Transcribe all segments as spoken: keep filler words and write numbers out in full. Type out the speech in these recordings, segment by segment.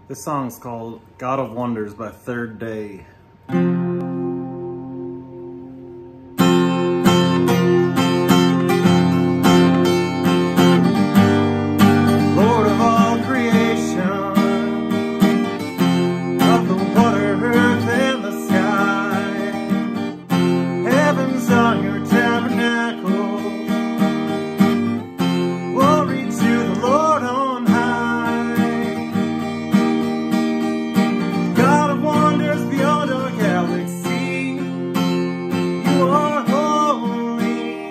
This song's called God of Wonders by Third Day. Lord of all creation, of the water, earth, and the sky, heavens are your tabernacle. Glory to the Lord on high. God of wonders beyond our galaxy, you are holy,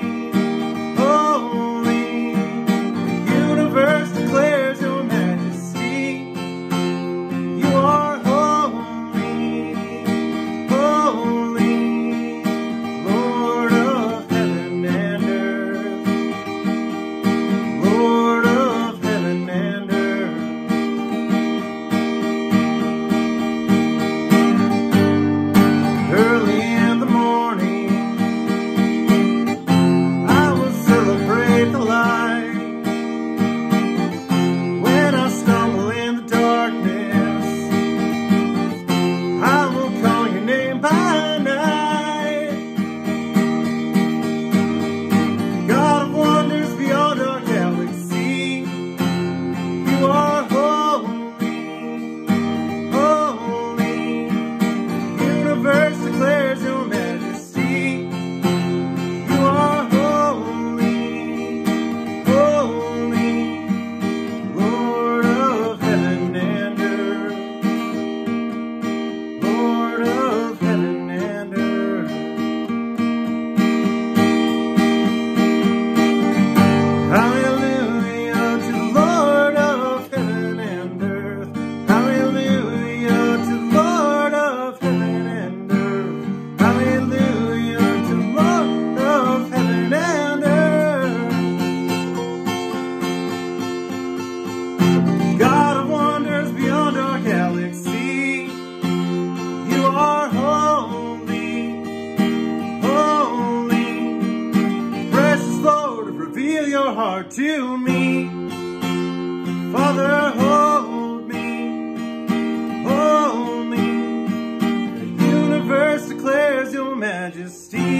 holy. The universe declares your majesty. You are holy, holy, Lord of heaven and earth, Lord of heaven and earth. Early in the morning, I will celebrate the light. When I stumble in the darkness, I will call your name by night. God of wonders beyond our galaxy, you are holy, holy. The universe declares your majesty. You are holy, holy, Lord of heaven and earth, Lord of heaven and earth. Hallelujah to the Lord of heaven and earth. Hallelujah to the Lord of heaven and earth. Hallelujah to the Lord of heaven and earth. God of wonders beyond our galaxy, you are holy, holy. Precious Lord, reveal your heart to me. Father, hold me, hold me. The universe declares your majesty.